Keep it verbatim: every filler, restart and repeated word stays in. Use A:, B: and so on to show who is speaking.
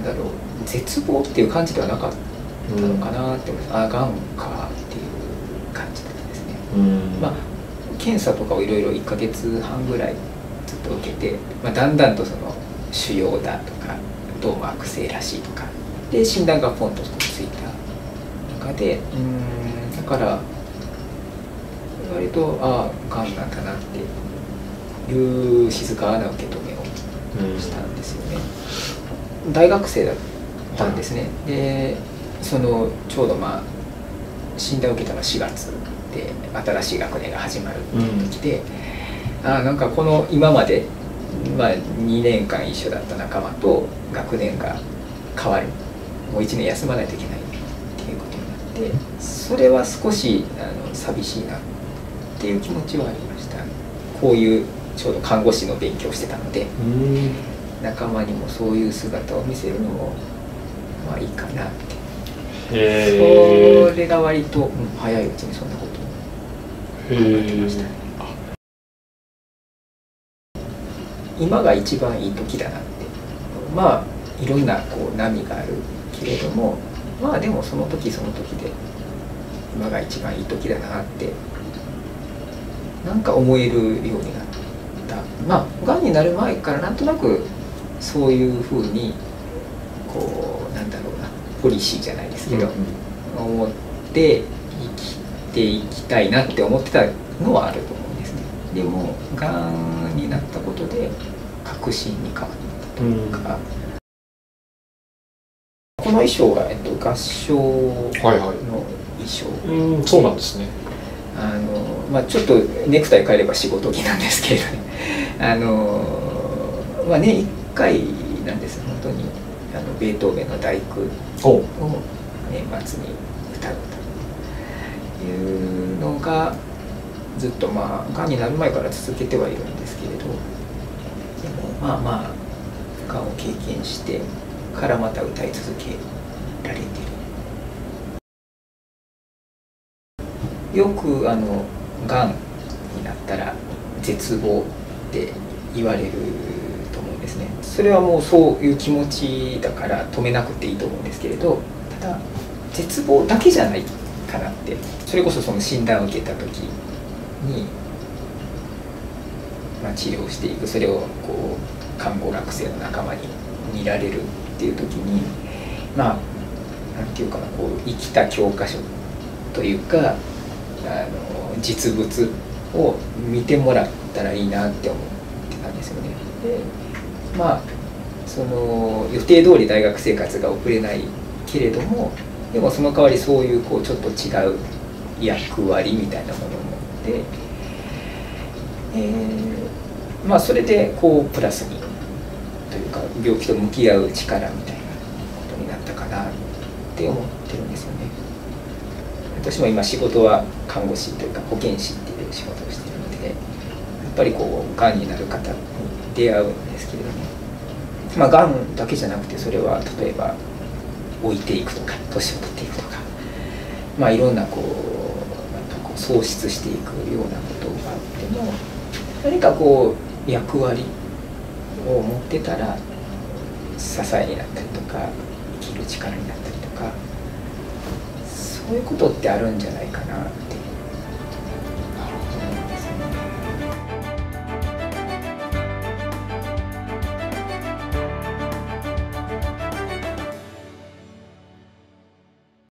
A: だろう、絶望っていう感じではなかったのかなって思います。あ、がんかっていう感じだったですね。うん、まあ検査とかをいろいろいっかげつはんぐらいずっと受けて、まあ、だんだんとその腫瘍だとかどうも悪性らしいとかで診断がポンとついた中で、うん、だから割とああがんなんだなっていう静かな受け止めをしたんですよね。うん、大学生だったんですね。でそのちょうどまあ診断を受けたのはしがつで新しい学年が始まるっていう時で、うん、ああなんかこの今まで、まあ、にねんかん一緒だった仲間と学年が変わる、もういちねん休まないといけないっていうことになって、それは少しあの寂しいなっていう気持ちはありました。こういうちょうど看護師の勉強をしてたので、仲間にもそういう姿を見せるのもまあいいかなって。へそれが割と、うん、早いうちにそんなことを考えてましたね。今が一番いい時だなって。まあいろんなこう波があるけれども、まあでもその時その時で今が一番いい時だなってなんか思えるようになった。まあがんになる前からなんとなくそういうふうにこうなんだろうな、ポリシーじゃないですけど、うん、思って生きていきたいなって思ってたのはあると思うんですね。でもがんになったことで確信に変わったというか、うん、この衣装が、えっと、合唱の衣装、はいはい、
B: うん、そうなんですね。
A: あのまあ、ちょっとネクタイ変えれば仕事着なんですけれどね、あの、まあ、年いっかいなんです本当に。あのベートーベンの第九を年末に歌うというのがずっとまあがんになる前から続けてはいるんですけれど、でもまあまあがんを経験してからまた歌い続けられてる。よくあのがんになったら絶望って言われると思うんですね。それはもうそういう気持ちだから止めなくていいと思うんですけれど、ただ絶望だけじゃないかなって。それこそその診断を受けた時に、まあ、治療していく、それをこう看護学生の仲間に見られるっていう時に、まあなんていうかな、こう生きた教科書というかあの実物を見てもらったらいいなって思ってたんですよね。でまあその予定通り大学生活が送れないけれども、でもその代わりそういうこうちょっと違う役割みたいなものを持って、えー、まあそれでこうプラスにというか病気と向き合う力みたいなことになったかなって思ってるんですよね。私も今仕事は看護師というか保健師っていう仕事をしているので、やっぱりこうがんになる方に出会うんですけれども、まあがんだけじゃなくて、それは例えば置いていくとか年を取っていくとか、まあいろんなこうなんかこう喪失していくようなことがあっても、何かこう役割を持ってたら支えになったりとか生きる力になったりとか、そういうことってあるんじゃないかな